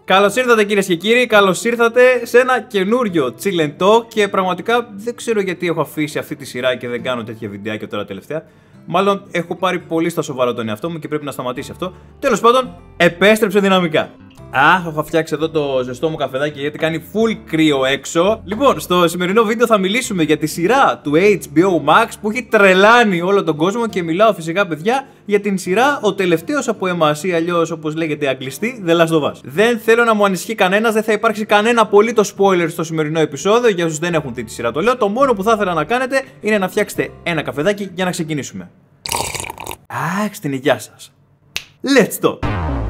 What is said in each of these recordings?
Καλώς ήρθατε κυρίες και κύριοι, καλώς ήρθατε σε ένα καινούριο Chill and Talk και πραγματικά δεν ξέρω γιατί έχω αφήσει αυτή τη σειρά και δεν κάνω τέτοια βιντεάκια τώρα τελευταία. Μάλλον έχω πάρει πολύ στα σοβαρά τον εαυτό μου και πρέπει να σταματήσει αυτό. Τέλος πάντων, επέστρεψε δυναμικά. Έχω φτιάξει εδώ το ζεστό μου καφεδάκι γιατί κάνει full κρύο έξω. Λοιπόν, στο σημερινό βίντεο θα μιλήσουμε για τη σειρά του HBO Max που έχει τρελάνει όλο τον κόσμο και μιλάω φυσικά, παιδιά, για την σειρά Ο Τελευταίος από Εμάς ή αλλιώς όπως λέγεται αγγλιστή, The Last of Us. Δεν θέλω να μου ανησυχεί κανένας, δεν θα υπάρξει κανένα απολύτως spoiler στο σημερινό επεισόδιο. Για όσους δεν έχουν δει τη σειρά, το λέω. Το μόνο που θα ήθελα να κάνετε είναι να φτιάξετε ένα καφεδάκι για να ξεκινήσουμε. Αχ, στην υγειά σας. Let's go!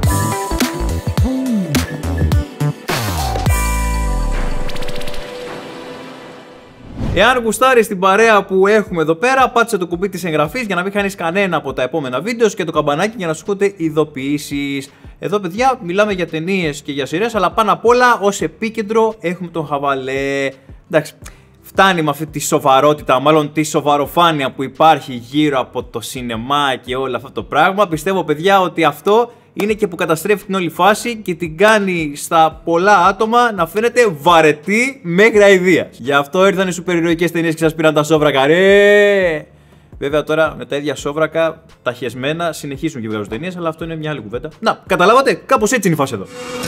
Εάν γουστάρεις την παρέα που έχουμε εδώ πέρα, πάτσε το κουμπί της εγγραφής για να μην χάνεις κανένα από τα επόμενα βίντεο και το καμπανάκι για να σου έρχονται ειδοποιήσεις. Εδώ, παιδιά, μιλάμε για ταινίες και για σειρές, αλλά πάνω απ' όλα ως επίκεντρο έχουμε τον χαβαλέ. Εντάξει, φτάνει με αυτή τη σοβαρότητα, μάλλον τη σοβαροφάνεια που υπάρχει γύρω από το σινεμά και όλο αυτό το πράγμα. Πιστεύω, παιδιά, ότι αυτό είναι και που καταστρέφει την όλη φάση και την κάνει στα πολλά άτομα να φαίνεται βαρετή μέχρι αηδίας. Γι' αυτό ήρθαν οι σούπερ ηρωικές ταινίες και σας πήραν τα σόβρακα, ρε! Βέβαια τώρα με τα ίδια σόβρακα, τα χεσμένα, συνεχίσουν και βγάζουν ταινίες, αλλά αυτό είναι μια άλλη κουβέντα. Να, καταλάβατε, κάπως έτσι είναι η φάση εδώ.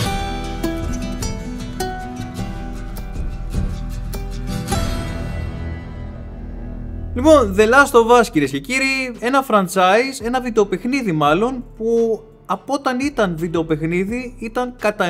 Λοιπόν, The Last of Us, κυρίες και κύριοι, ένα franchise, ένα βιντεοπαιχνίδι μάλλον, που από όταν ήταν βιντεοπαιχνίδι ήταν κατά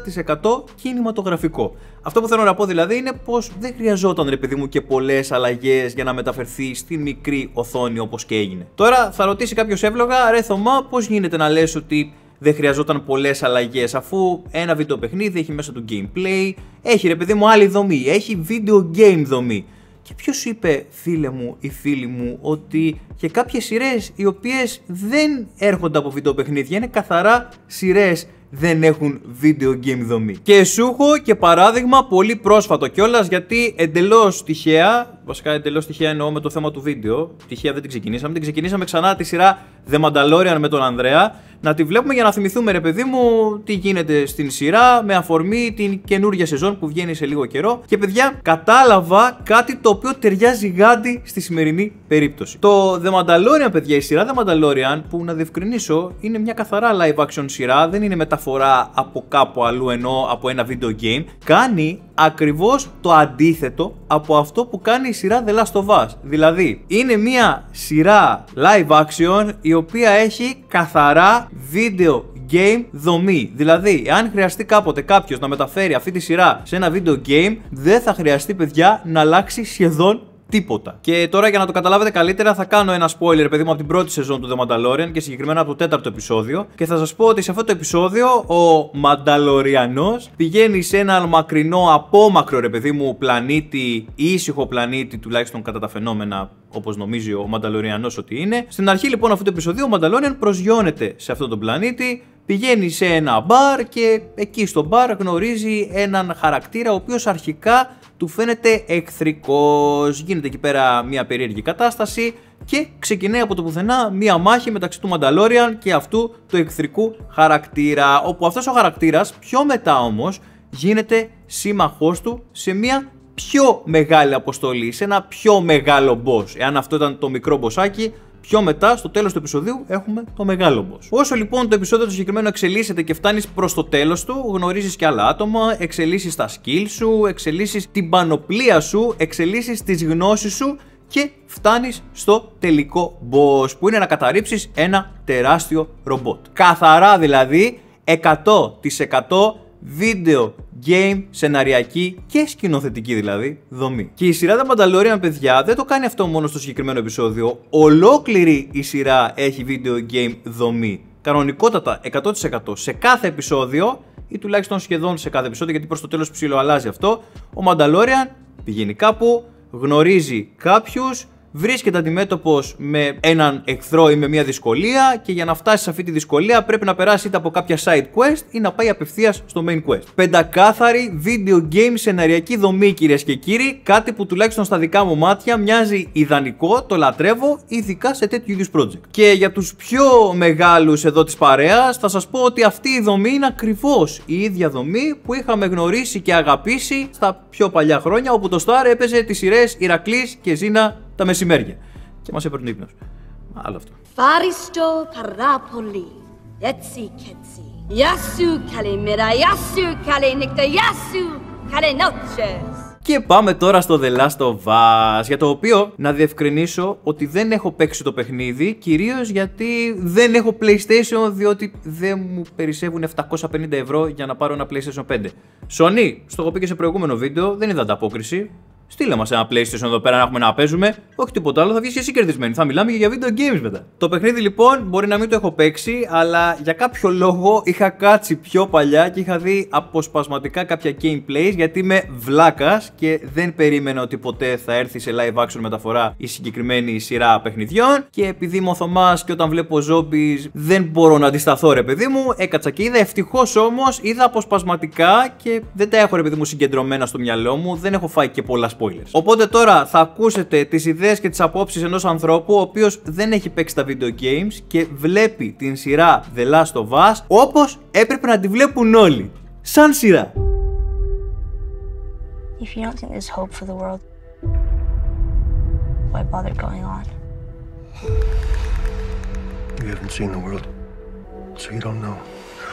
90% κινηματογραφικό. Αυτό που θέλω να πω δηλαδή είναι πως δεν χρειαζόταν, ρε παιδί μου, και πολλές αλλαγές για να μεταφερθεί στη μικρή οθόνη όπως και έγινε. Τώρα θα ρωτήσει κάποιος εύλογα, ρε Θωμά, πώς γίνεται να λες ότι δεν χρειαζόταν πολλές αλλαγές, αφού ένα βιντεοπαιχνίδι έχει μέσα του gameplay, έχει, ρε παιδί μου, άλλη δομή, έχει video game δομή. Και ποιος είπε, φίλε μου ή φίλοι μου, ότι και κάποιες σειρές οι οποίες δεν έρχονται από βιντεοπαιχνίδια, είναι καθαρά σειρές, δεν έχουν video game δομή. Και σου έχω και παράδειγμα πολύ πρόσφατο κιόλας, γιατί εντελώς τυχαία, βασικά εντελώς τυχαία εννοώ με το θέμα του βίντεο, τυχαία δεν την ξεκινήσαμε ξανά τη σειρά The Mandalorian με τον Ανδρέα, να τη βλέπουμε για να θυμηθούμε, ρε παιδί μου, τι γίνεται στην σειρά με αφορμή την καινούργια σεζόν που βγαίνει σε λίγο καιρό. Και, παιδιά, κατάλαβα κάτι το οποίο ταιριάζει γάντι στη σημερινή περίπτωση. Το The Mandalorian, παιδιά, η σειρά The Mandalorian, που να διευκρινίσω είναι μια καθαρά live action σειρά, δεν είναι μεταφορά από κάπου αλλού ενώ από ένα video game, κάνει ακριβώς το αντίθετο από αυτό που κάνει η σειρά The Last of Us. Δηλαδή, είναι μια σειρά live action η οποία έχει καθαρά video game δομή. Δηλαδή, αν χρειαστεί κάποτε κάποιος να μεταφέρει αυτή τη σειρά σε ένα video game, δεν θα χρειαστεί, παιδιά, να αλλάξει σχεδόν τίποτα. Και τώρα, για να το καταλάβετε καλύτερα, θα κάνω ένα spoiler, παιδί μου, από την πρώτη σεζόν του The Mandalorian και συγκεκριμένα από το 4ο επεισόδιο. Και θα σας πω ότι σε αυτό το επεισόδιο ο Μανταλοριανός πηγαίνει σε ένα μακρινό, απόμακρο, ρε παιδί μου, πλανήτη, ήσυχο πλανήτη, τουλάχιστον κατά τα φαινόμενα, όπως νομίζει ο Μανταλοριανός ότι είναι. Στην αρχή λοιπόν αυτού του επεισοδίου ο Μανταλόριαν προσγειώνεται σε αυτόν τον πλανήτη, πηγαίνει σε ένα μπαρ και εκεί στο μπαρ γνωρίζει έναν χαρακτήρα ο οποίος αρχικά του φαίνεται εχθρικός. Γίνεται εκεί πέρα μια περίεργη κατάσταση και ξεκινάει από το πουθενά μια μάχη μεταξύ του Μανταλόριαν και αυτού του εχθρικού χαρακτήρα, όπου αυτός ο χαρακτήρας πιο μετά όμως γίνεται σύμμαχός του σε μια πιο μεγάλη αποστολή, σε ένα πιο μεγάλο boss. Εάν αυτό ήταν το μικρό bossάκι, πιο μετά, στο τέλος του επεισοδίου, έχουμε το μεγάλο boss. Όσο λοιπόν το επεισόδιο το συγκεκριμένο εξελίσσεται και φτάνεις προς το τέλος του, γνωρίζεις και άλλα άτομα, εξελίσσεις τα skills σου, εξελίσσεις την πανοπλία σου, εξελίσσεις τις γνώσεις σου και φτάνεις στο τελικό boss, που είναι να καταρρίψεις ένα τεράστιο ρομπότ. Καθαρά δηλαδή 100% video game, σεναριακή και σκηνοθετική δηλαδή δομή. Και η σειρά The Mandalorian, παιδιά, δεν το κάνει αυτό μόνο στο συγκεκριμένο επεισόδιο. Ολόκληρη η σειρά έχει video game δομή. Κανονικότατα 100% σε κάθε επεισόδιο, ή τουλάχιστον σχεδόν σε κάθε επεισόδιο, γιατί προς το τέλος ψηλοαλλάζει αυτό. Ο Mandalorian πηγαίνει κάπου, γνωρίζει κάποιους, βρίσκεται αντιμέτωπος με έναν εχθρό ή με μια δυσκολία και για να φτάσει σε αυτή τη δυσκολία πρέπει να περάσει είτε από κάποια side quest ή να πάει απευθείας στο main quest. Πεντακάθαρη video game σεναριακή δομή, κυρίες και κύριοι, κάτι που τουλάχιστον στα δικά μου μάτια μοιάζει ιδανικό, το λατρεύω, ειδικά σε τέτοιου είδους project. Και για τους πιο μεγάλους εδώ της παρέας θα σας πω ότι αυτή η δομή είναι ακριβώς η ίδια δομή που είχαμε γνωρίσει και αγαπήσει στα πιο παλιά χρόνια, όπου το Star έπαιζε τις σειρές Ηρακλής και Ζήνα τα μεσημέρια. Και μας έπαιρνε ύπνος. Άλλο αυτό. Φάριστο παράπολη. Έτσι και έτσι. Γιάσου καλημέρα, γιάσου καληνύχτα, γιάσου καληνότσες. Και πάμε τώρα στο The Last of Us, για το οποίο να διευκρινίσω ότι δεν έχω παίξει το παιχνίδι, κυρίως γιατί δεν έχω PlayStation, διότι δεν μου περισσεύουν 750 ευρώ για να πάρω ένα PlayStation 5. Sony, στο έχω πει και σε προηγούμενο βίντεο, δεν είδα ανταπόκριση. Στείλε μας ένα PlayStation εδώ πέρα να έχουμε να παίζουμε. Όχι τίποτα άλλο, θα βγεις και εσύ κερδισμένη. Θα μιλάμε και για video games μετά. Το παιχνίδι λοιπόν μπορεί να μην το έχω παίξει, αλλά για κάποιο λόγο είχα κάτσει πιο παλιά και είχα δει αποσπασματικά κάποια gameplays, γιατί είμαι βλάκας και δεν περίμενα ότι ποτέ θα έρθει σε live action μεταφορά η συγκεκριμένη σειρά παιχνιδιών. Και επειδή είμαι ο Θωμάς και όταν βλέπω zombies δεν μπορώ να αντισταθώ, ρε παιδί μου, έκατσα και είδα. Ευτυχώς όμως είδα αποσπασματικά και δεν τα έχω, ρε παιδί μου, συγκεντρωμένα στο μυαλό μου. Δεν έχω φάει και πολλά spoilers. Οπότε τώρα θα ακούσετε τις ιδέες και τις απόψεις ενός ανθρώπου ο οποίος δεν έχει παίξει τα video games και βλέπει την σειρά The Last of Us όπως έπρεπε να τη βλέπουν όλοι. Σαν σειρά. If you don't think there's hope for the world, why bother going on? You haven't seen the world, so you don't know.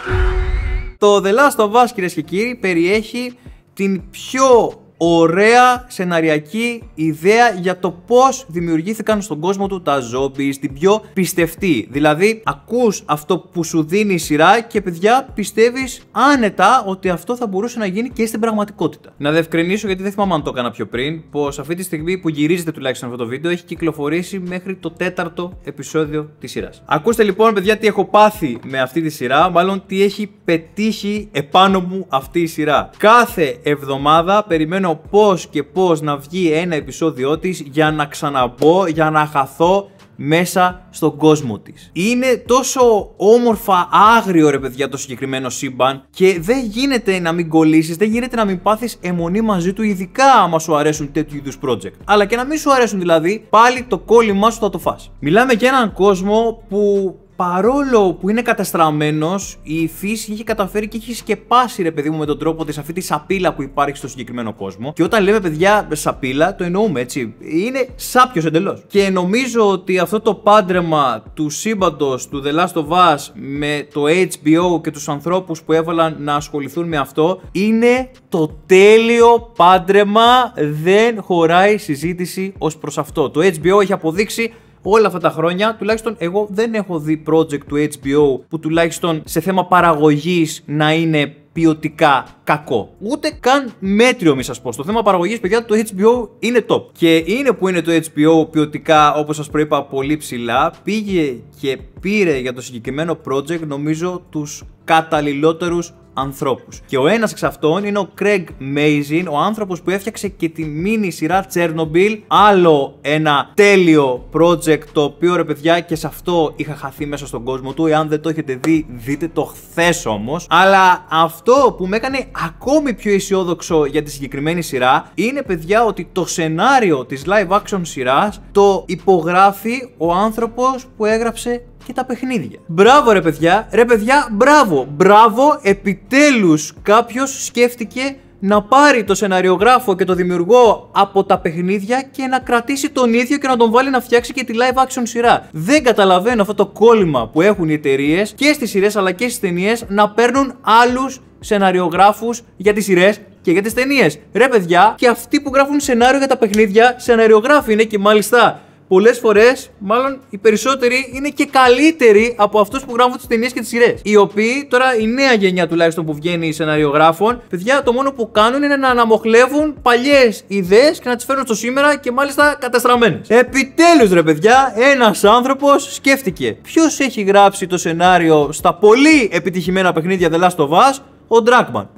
Το The Last of Us, κυρίες και κύριοι, περιέχει την πιο ωραία σεναριακή ιδέα για το πώς δημιουργήθηκαν στον κόσμο του τα zombies, την πιο πιστευτή. Δηλαδή, ακούς αυτό που σου δίνει η σειρά και παιδιά πιστεύεις άνετα ότι αυτό θα μπορούσε να γίνει και στην πραγματικότητα. Να διευκρινίσω, γιατί δεν θυμάμαι αν το έκανα πιο πριν, πως αυτή τη στιγμή που γυρίζετε τουλάχιστον αυτό το βίντεο έχει κυκλοφορήσει μέχρι το 4ο επεισόδιο της σειράς. Ακούστε λοιπόν, παιδιά, τι έχω πάθει με αυτή τη σειρά, μάλλον τι έχει πετύχει επάνω μου αυτή η σειρά. Κάθε εβδομάδα περιμένω πώς και πώς να βγει ένα επεισόδιό της για να ξαναμπω, για να χαθώ μέσα στον κόσμο της. Είναι τόσο όμορφα άγριο, ρε παιδιά, το συγκεκριμένο σύμπαν και δεν γίνεται να μην κολλήσεις, δεν γίνεται να μην πάθεις αιμονή μαζί του, ειδικά άμα σου αρέσουν τέτοιου είδους project. Αλλά και να μην σου αρέσουν δηλαδή, πάλι το κόλλημά σου θα το φας. Μιλάμε για έναν κόσμο που παρόλο που είναι καταστραμμένος, η φύση έχει καταφέρει και έχει σκεπάσει, ρε παιδί μου, με τον τρόπο της αυτή τη σαπίλα που υπάρχει στο συγκεκριμένο κόσμο. Και όταν λέμε, παιδιά, σαπίλα, το εννοούμε, έτσι. Είναι σάπιος εντελώς. Και νομίζω ότι αυτό το πάντρεμα του σύμπαντος του The Last of Us με το HBO και τους ανθρώπους που έβαλαν να ασχοληθούν με αυτό είναι το τέλειο πάντρεμα. Δεν χωράει συζήτηση ως προς αυτό. Το HBO έχει αποδείξει όλα αυτά τα χρόνια, τουλάχιστον εγώ δεν έχω δει project του HBO που τουλάχιστον σε θέμα παραγωγής να είναι ποιοτικά κακό. Ούτε καν μέτριο, μη σας πω. Στο θέμα παραγωγής, παιδιά, το HBO είναι top. Και είναι που είναι το HBO ποιοτικά, όπως σας προείπα, πολύ ψηλά. Πήγε και πήρε για το συγκεκριμένο project, νομίζω, τους καταλληλότερους ανθρώπους. Και ο ένας εξ αυτών είναι ο Craig Mazin, ο άνθρωπος που έφτιαξε και τη μίνι σειρά Chernobyl. Άλλο ένα τέλειο project, το οποίο, ρε παιδιά, και σε αυτό είχα χαθεί μέσα στον κόσμο του. Εάν δεν το έχετε δει, δείτε το χθες όμως. Αλλά αυτό που με έκανε ακόμη πιο αισιόδοξο για τη συγκεκριμένη σειρά είναι, παιδιά, ότι το σενάριο της live action σειράς το υπογράφει ο άνθρωπος που έγραψε και τα παιχνίδια. Μπράβο, ρε παιδιά, μπράβο. Μπράβο, επιτέλους κάποιος σκέφτηκε να πάρει το σεναριογράφο και το δημιουργό από τα παιχνίδια και να κρατήσει τον ίδιο και να τον βάλει να φτιάξει και τη live action σειρά. Δεν καταλαβαίνω αυτό το κόλλημα που έχουν οι εταιρείες και στις σειρές αλλά και στις ταινίες να παίρνουν άλλους σεναριογράφους για τις σειρές και για τις ταινίες. Ρε παιδιά, και αυτοί που γράφουν σενάριο για τα παιχνίδια, σεναριογράφοι είναι και μάλιστα πολλές φορές, μάλλον οι περισσότεροι, είναι και καλύτεροι από αυτούς που γράφουν τις ταινίες και τις σειρές. Οι οποίοι, τώρα η νέα γενιά τουλάχιστον που βγαίνει σεναριογράφων, παιδιά, το μόνο που κάνουν είναι να αναμοχλεύουν παλιές ιδέες και να τις φέρνουν στο σήμερα και μάλιστα καταστραμμένες. Επιτέλους, ρε παιδιά, ένας άνθρωπος σκέφτηκε. Ποιος έχει γράψει το σενάριο στα πολύ επιτυχημένα παιχνίδια The Last of Us? Ο Druckmann.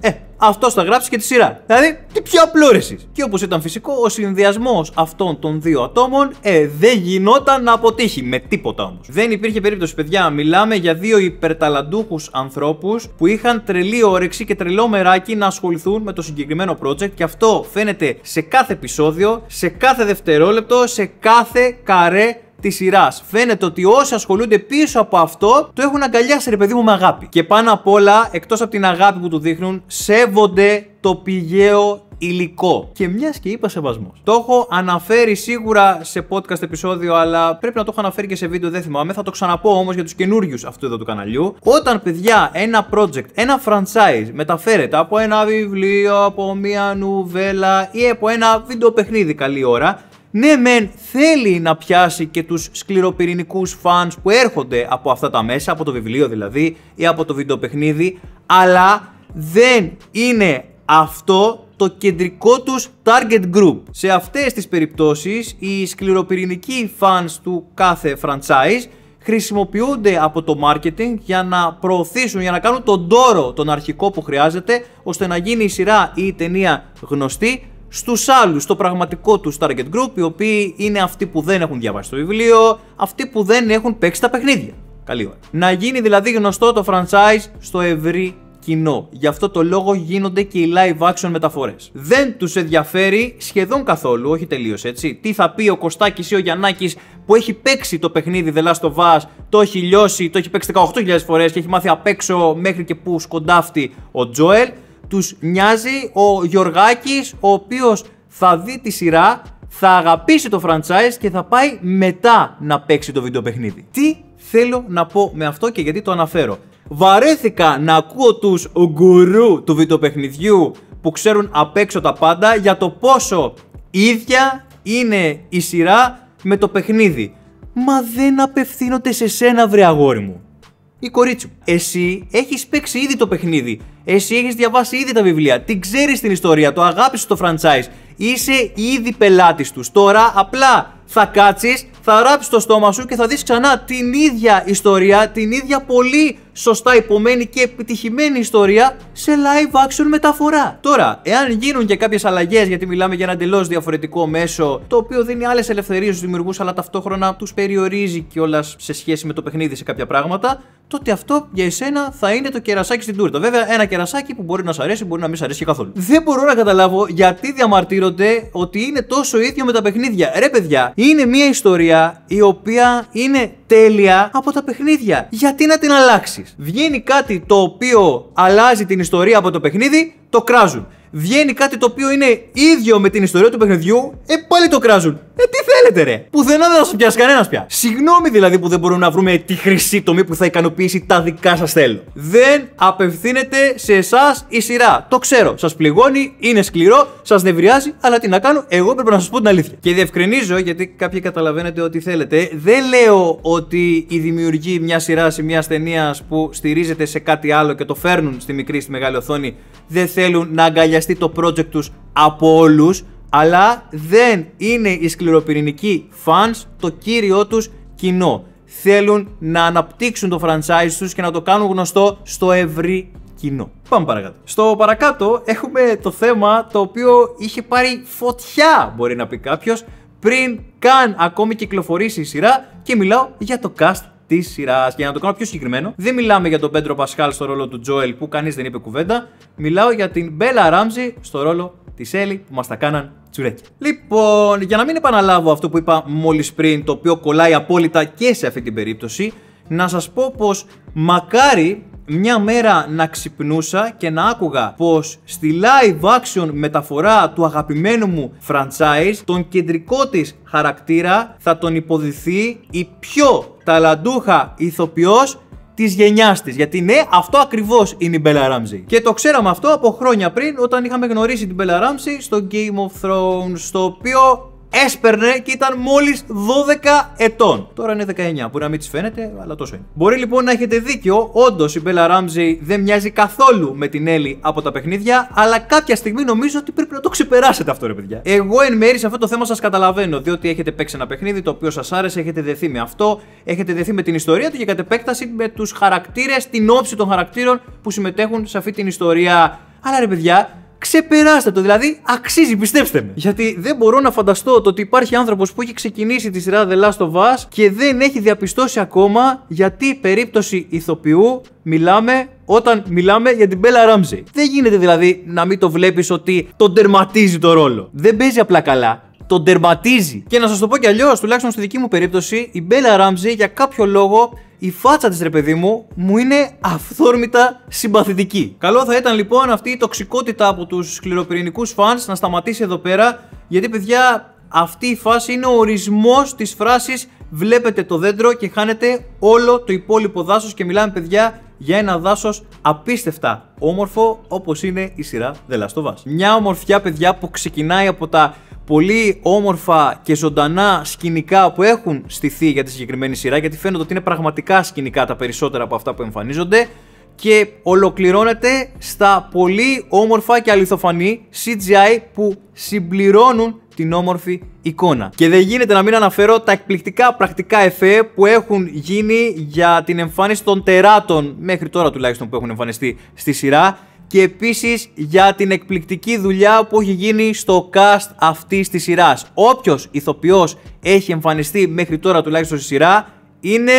αυτός θα γράψει και τη σειρά. Δηλαδή, τι πιο απλό ρε εσείς. Και όπως ήταν φυσικό, ο συνδυασμός αυτών των δύο ατόμων δεν γινόταν να αποτύχει με τίποτα όμως. Δεν υπήρχε περίπτωση, παιδιά. Μιλάμε για δύο υπερταλαντούχους ανθρώπους που είχαν τρελή όρεξη και τρελό μεράκι να ασχοληθούν με το συγκεκριμένο project, και αυτό φαίνεται σε κάθε επεισόδιο, σε κάθε δευτερόλεπτο, σε κάθε καρέ της σειράς. Φαίνεται ότι όσοι ασχολούνται πίσω από αυτό το έχουν αγκαλιάσει, ρε παιδί μου, με αγάπη. Και πάνω απ' όλα, εκτός από την αγάπη που του δείχνουν, σέβονται το πηγαίο υλικό. Και μιας και είπα σεβασμός. Το έχω αναφέρει σίγουρα σε podcast επεισόδιο, αλλά πρέπει να το έχω αναφέρει και σε βίντεο, δεν θυμάμαι. Θα το ξαναπώ όμως για τους καινούριους αυτού εδώ του καναλιού. Όταν, παιδιά, ένα project, ένα franchise μεταφέρεται από ένα βιβλίο, από μια νουβέλα ή από ένα βίντεο παιχνίδι, καλή ώρα. Ναι, μεν θέλει να πιάσει και τους σκληροπυρηνικούς fans που έρχονται από αυτά τα μέσα, από το βιβλίο δηλαδή ή από το βιντεοπαιχνίδι, αλλά δεν είναι αυτό το κεντρικό τους target group. Σε αυτές τις περιπτώσεις, οι σκληροπυρηνικοί fans του κάθε franchise χρησιμοποιούνται από το marketing για να προωθήσουν, για να κάνουν τον τόρο τον αρχικό που χρειάζεται, ώστε να γίνει η σειρά ή η ταινία γνωστή στους άλλους, στο πραγματικό τους target group, οι οποίοι είναι αυτοί που δεν έχουν διαβάσει το βιβλίο, αυτοί που δεν έχουν παίξει τα παιχνίδια. Καλή ώρα. Να γίνει δηλαδή γνωστό το franchise στο ευρύ κοινό. Γι' αυτό το λόγο γίνονται και οι live action μεταφορές. Δεν τους ενδιαφέρει σχεδόν καθόλου, όχι τελείως έτσι, τι θα πει ο Κωστάκης ή ο Γιαννάκης που έχει παίξει το παιχνίδι The Last of Us, το έχει λιώσει, το έχει παίξει 18.000 φορές και έχει μάθει απ' έξω μέχρι και που σκοντάφτει ο Τζόελ. Τους νοιάζει ο Γιωργάκης, ο οποίος θα δει τη σειρά, θα αγαπήσει το franchise και θα πάει μετά να παίξει το βιντεοπαιχνίδι. Τι θέλω να πω με αυτό και γιατί το αναφέρω? Βαρέθηκα να ακούω τους γκουρού του βιντεοπαιχνιδιού που ξέρουν απ' έξω τα πάντα για το πόσο ίδια είναι η σειρά με το παιχνίδι. Μα δεν απευθύνονται σε σένα, βρε αγόρι μου ή κορίτσι μου. Εσύ έχεις παίξει ήδη το παιχνίδι. Εσύ έχεις διαβάσει ήδη τα βιβλία. Την ξέρεις την ιστορία. Το αγάπησες το franchise. Είσαι ήδη πελάτης τους. Τώρα απλά θα κάτσεις, θα ράψεις το στόμα σου και θα δεις ξανά την ίδια ιστορία, την ίδια πολύ σωστά υπομένη και επιτυχημένη ιστορία σε live action μεταφορά. Τώρα, εάν γίνουν και κάποιες αλλαγές, γιατί μιλάμε για ένα εντελώς διαφορετικό μέσο, το οποίο δίνει άλλες ελευθερίες στους δημιουργούς, αλλά ταυτόχρονα τους περιορίζει κιόλας σε σχέση με το παιχνίδι σε κάποια πράγματα, τότε αυτό για εσένα θα είναι το κερασάκι στην τούρτα. Βέβαια, ένα κερασάκι που μπορεί να σ' αρέσει, μπορεί να μην σ' αρέσει καθόλου. Δεν μπορώ να καταλάβω γιατί διαμαρτύρονται ότι είναι τόσο ίδιο με τα παιχνίδια. Ρε παιδιά, είναι μια ιστορία η οποία είναι τέλεια από τα παιχνίδια. Γιατί να την αλλάξεις? Βγαίνει κάτι το οποίο αλλάζει την ιστορία από το παιχνίδι, το κράζουν. Βγαίνει κάτι το οποίο είναι ίδιο με την ιστορία του παιχνιδιού, πάλι το κράζουν. Τι θέλετε ρε? Πουθενά δεν θα σας πιάσει κανένας πια. Συγγνώμη δηλαδή που δεν μπορούμε να βρούμε τη χρυσή τομή που θα ικανοποιήσει τα δικά σας θέλω. Δεν απευθύνεται σε εσάς η σειρά. Το ξέρω. Σας πληγώνει, είναι σκληρό, σας νευριάζει, αλλά τι να κάνω, εγώ πρέπει να σας πω την αλήθεια. Και διευκρινίζω, γιατί κάποιοι καταλαβαίνετε ό,τι θέλετε, δεν λέω ότι οι δημιουργοί μια σειρά ή μια ταινία που στηρίζεται σε κάτι άλλο και το φέρνουν στη μικρή, στη μεγάλη οθόνη, δεν θέλουν να αγκαλιαστεί το project τους από όλους, αλλά δεν είναι οι σκληροπυρηνικοί fans το κύριο τους κοινό. Θέλουν να αναπτύξουν το franchise τους και να το κάνουν γνωστό στο ευρύ κοινό. Πάμε παρακάτω. Στο παρακάτω έχουμε το θέμα το οποίο είχε πάρει φωτιά, μπορεί να πει κάποιος, πριν καν ακόμη κυκλοφορήσει η σειρά, και μιλάω για το cast της σειράς. Για να το κάνω πιο συγκεκριμένο, δεν μιλάμε για τον Πέντρο Πασχάλ στο ρόλο του Τζόελ που κανείς δεν είπε κουβέντα. Μιλάω για την Μπέλα Ράμζι στο ρόλο της Έλλη που μας τα κάναν τσουρέκια. Λοιπόν, για να μην επαναλάβω αυτό που είπα μόλις πριν, το οποίο κολλάει απόλυτα και σε αυτή την περίπτωση, να σας πω πως μακάρι μια μέρα να ξυπνούσα και να άκουγα πως στη live action μεταφορά του αγαπημένου μου franchise τον κεντρικό της χαρακτήρα θα τον υποδηθεί η πιο ταλαντούχα ηθοποιός της γενιάς της. Γιατί ναι, αυτό ακριβώς είναι η Μπέλα Ράμζι. Και το ξέραμε αυτό από χρόνια πριν, όταν είχαμε γνωρίσει την Μπέλα Ράμζι στο Game of Thrones, στο οποίο έσπερνε και ήταν μόλις 12 ετών. Τώρα είναι 19, που να μην της φαίνεται, αλλά τόσο είναι. Μπορεί λοιπόν να έχετε δίκιο, όντως η Μπέλα Ράμζι δεν μοιάζει καθόλου με την Έλλη από τα παιχνίδια, αλλά κάποια στιγμή νομίζω ότι πρέπει να το ξεπεράσετε αυτό, ρε παιδιά. Εγώ εν μέρει σε αυτό το θέμα σας καταλαβαίνω, διότι έχετε παίξει ένα παιχνίδι το οποίο σας άρεσε, έχετε δεθεί με αυτό, έχετε δεθεί με την ιστορία του και κατ' επέκταση με τους χαρακτήρες, την όψη των χαρακτήρων που συμμετέχουν σε αυτή την ιστορία. Αλλά ρε παιδιά, ξεπεράστε το, δηλαδή αξίζει, πιστέψτε με. Γιατί δεν μπορώ να φανταστώ το ότι υπάρχει άνθρωπος που έχει ξεκινήσει τη σειρά The Last of Us και δεν έχει διαπιστώσει ακόμα γιατί περίπτωση ηθοποιού μιλάμε όταν μιλάμε για την Bella Ramsey. Δεν γίνεται δηλαδή να μην το βλέπεις ότι τον τερματίζει το ρόλο. Δεν παίζει απλά καλά. Τον τερματίζει. Και να σας το πω κι αλλιώς, τουλάχιστον στη δική μου περίπτωση, η Bella Ramsey για κάποιο λόγο, η φάτσα της ρε παιδί μου είναι αυθόρμητα συμπαθητική. Καλό θα ήταν λοιπόν αυτή η τοξικότητα από τους σκληροπυρηνικούς φανς να σταματήσει εδώ πέρα, γιατί παιδιά αυτή η φάση είναι ο ορισμός της φράσης βλέπετε το δέντρο και χάνετε όλο το υπόλοιπο δάσος, και μιλάμε παιδιά για ένα δάσος απίστευτα όμορφο όπως είναι η σειρά The Last of Us. Μια ομορφιά παιδιά που ξεκινάει από τα πολύ όμορφα και ζωντανά σκηνικά που έχουν στηθεί για τη συγκεκριμένη σειρά, γιατί φαίνεται ότι είναι πραγματικά σκηνικά τα περισσότερα από αυτά που εμφανίζονται, και ολοκληρώνεται στα πολύ όμορφα και αληθοφανή CGI που συμπληρώνουν την όμορφη εικόνα. Και δεν γίνεται να μην αναφέρω τα εκπληκτικά πρακτικά εφέ που έχουν γίνει για την εμφάνιση των τεράτων, μέχρι τώρα τουλάχιστον, που έχουν εμφανιστεί στη σειρά, και επίσης για την εκπληκτική δουλειά που έχει γίνει στο cast αυτής της σειράς. Όποιος ηθοποιός έχει εμφανιστεί μέχρι τώρα τουλάχιστον στη σειρά είναι...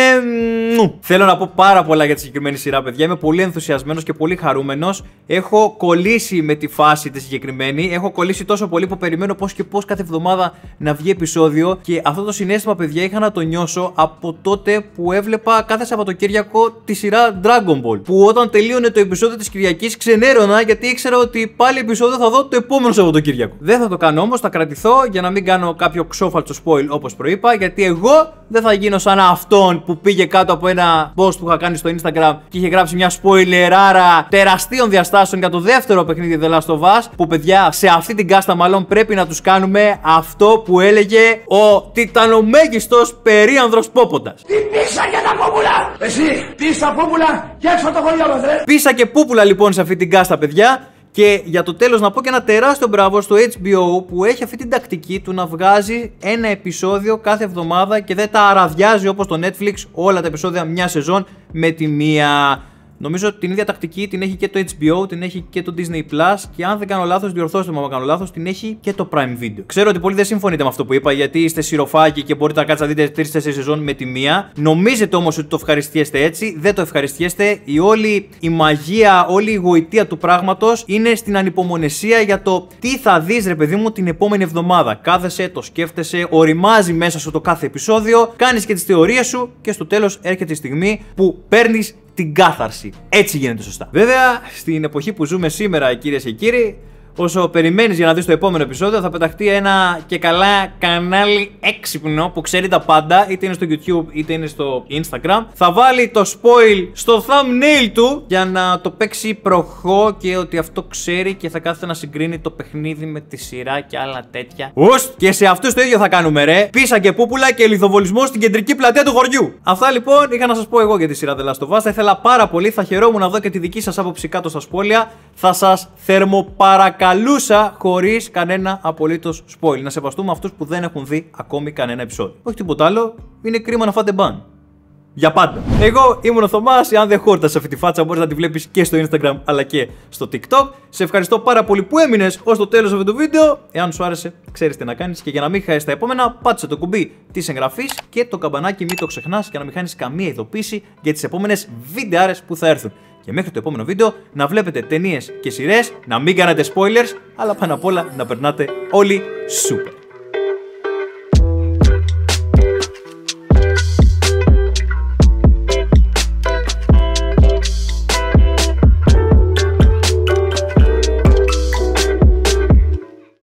Θέλω να πω πάρα πολλά για τη συγκεκριμένη σειρά, παιδιά. Είμαι πολύ ενθουσιασμένος και πολύ χαρούμενος. Έχω κολλήσει με τη φάση τη συγκεκριμένη. Έχω κολλήσει τόσο πολύ που περιμένω πώς και πώς κάθε εβδομάδα να βγει επεισόδιο. Και αυτό το συναίσθημα, παιδιά, είχα να το νιώσω από τότε που έβλεπα κάθε Σαββατοκύριακο τη σειρά Dragon Ball. Που όταν τελείωνε το επεισόδιο της Κυριακής ξενέρωνα, γιατί ήξερα ότι πάλι επεισόδιο θα δω το επόμενο Σαββατοκύριακο. Δεν θα το κάνω όμως, θα κρατηθώ για να μην κάνω κάποιο ξόφαλτσο spoil όπως προείπα, γιατί εγώ δεν θα γίνω σαν αυτόν που πήγε κάτω από ένα post που είχα κάνει στο Instagram και είχε γράψει μια spoileράρα τεραστίων διαστάσεων για το δεύτερο παιχνίδι The Last of Us. Που παιδιά, σε αυτή την κάστα μάλλον πρέπει να τους κάνουμε αυτό που έλεγε ο τιτανομέγιστος περίανδρος Πόποντας. Τι πίσα για τα πούπουλα! Εσύ, πίσα πούπουλα και έξω το χωριό μας, ρε! Πίσα και πούπουλα λοιπόν σε αυτή την κάστα, παιδιά. Και για το τέλος να πω και ένα τεράστιο μπράβο στο HBO που έχει αυτή την τακτική του να βγάζει ένα επεισόδιο κάθε εβδομάδα και δεν τα αραδιάζει όπως το Netflix όλα τα επεισόδια μια σεζόν με τη μία. Νομίζω ότι την ίδια τακτική την έχει και το HBO, την έχει και το Disney Plus, και αν δεν κάνω λάθος, διορθώστε με αν κάνω λάθος, την έχει και το Prime Video. Ξέρω ότι πολλοί δεν συμφωνείτε με αυτό που είπα, γιατί είστε σιροφάκι και μπορείτε να κάτσετε να δείτε 3-4 σεζόν με τη μία. Νομίζετε όμως ότι το ευχαριστιέστε έτσι, δεν το ευχαριστιέστε. Η όλη η μαγεία, όλη η γοητεία του πράγματος είναι στην ανυπομονησία για το τι θα δεις, ρε παιδί μου, την επόμενη εβδομάδα. Κάθεσαι, το σκέφτεσαι, οριμάζει μέσα σου το κάθε επεισόδιο, κάνεις και τις θεωρίες σου και στο τέλος έρχεται η στιγμή που παίρνεις την κάθαρση. Έτσι γίνεται σωστά. Βέβαια, στην εποχή που ζούμε σήμερα, κυρίες και κύριοι, όσο περιμένεις για να δεις το επόμενο επεισόδιο, θα πεταχτεί ένα και καλά κανάλι έξυπνο που ξέρει τα πάντα, είτε είναι στο YouTube είτε είναι στο Instagram. Θα βάλει το spoil στο thumbnail του για να το παίξει προχώ και ότι αυτό ξέρει, και θα κάθεται να συγκρίνει το παιχνίδι με τη σειρά και άλλα τέτοια. Και σε αυτούς το ίδιο θα κάνουμε, ρε. Πίσα και πούπουλα και λιθοβολισμό στην κεντρική πλατεία του χωριού. Αυτά λοιπόν είχα να σας πω εγώ για τη σειρά The Last of Us. Θα ήθελα πάρα πολύ, θα χαιρόμουν να δω και τη δική σας άποψη κάτω στα σχόλια. Θα σας θερμοπαρακαλούσα χωρίς κανένα απολύτως spoil να σεβαστούμε αυτούς που δεν έχουν δει ακόμη κανένα επεισόδιο. Όχι τίποτα άλλο, είναι κρίμα να φάτε μπαν. Για πάντα. Εγώ ήμουν ο Θωμάς. Αν δεν χόρτασε αυτή τη φάτσα, μπορείς να τη βλέπεις και στο Instagram αλλά και στο TikTok. Σε ευχαριστώ πάρα πολύ που έμεινες ως το τέλος αυτού του βίντεο. Εάν σου άρεσε, ξέρεις τι να κάνεις. Και για να μην χάσεις τα επόμενα, πάτσε το κουμπί της εγγραφής και το καμπανάκι, μην το ξεχνάς, για να μην χάνεις καμία ειδοποίηση για τις επόμενες βιντεάρες που θα έρθουν. Και μέχρι το επόμενο βίντεο να βλέπετε ταινίες και σειρές, να μην κάνετε spoilers, αλλά πάνω απ' όλα να περνάτε όλοι super.